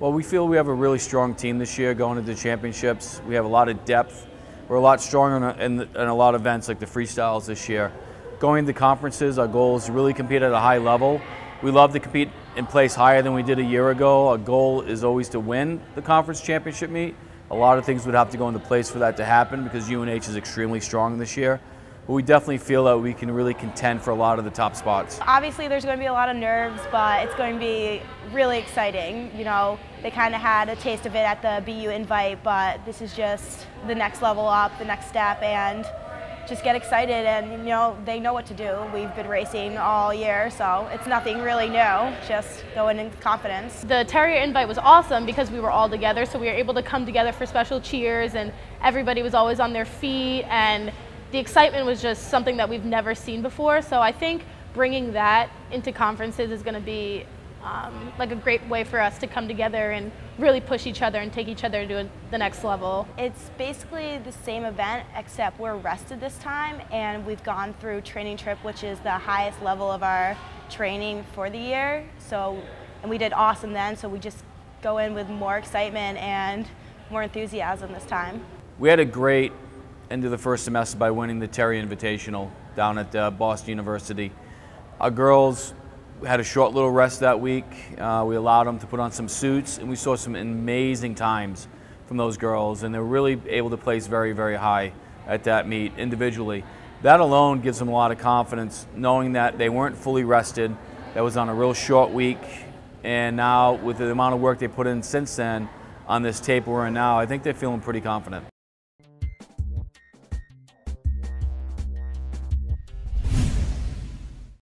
Well, we feel we have a really strong team this year going into championships. We have a lot of depth. We're a lot stronger in a lot of events like the freestyles this year. Going into conferences, our goal is to really compete at a high level. We love to compete and place higher than we did a year ago. Our goal is always to win the conference championship meet. A lot of things would have to go into place for that to happen because UNH is extremely strong this year. But we definitely feel that we can really contend for a lot of the top spots. Obviously there's going to be a lot of nerves, but it's going to be really exciting. You know, they kind of had a taste of it at the BU invite, but this is just the next level up, the next step, and just get excited. And you know, they know what to do. We've been racing all year, so it's nothing really new, just going in confidence. The Terrier invite was awesome because we were all together, so we were able to come together for special cheers, and everybody was always on their feet, and the excitement was just something that we've never seen before. So I think bringing that into conferences is going to be like a great way for us to come together and really push each other and take each other to the next level. It's basically the same event, except we're rested this time, and we've gone through training trip, which is the highest level of our training for the year. So, and we did awesome then, so we just go in with more excitement and more enthusiasm this time. We had a great end of the first semester by winning the Terry Invitational down at Boston University. Our girls had a short little rest that week. We allowed them to put on some suits, and we saw some amazing times from those girls, and they're really able to place very, very high at that meet individually. That alone gives them a lot of confidence, knowing that they weren't fully rested. That was on a real short week, and now with the amount of work they put in since then on this tape we're in now, I think they're feeling pretty confident.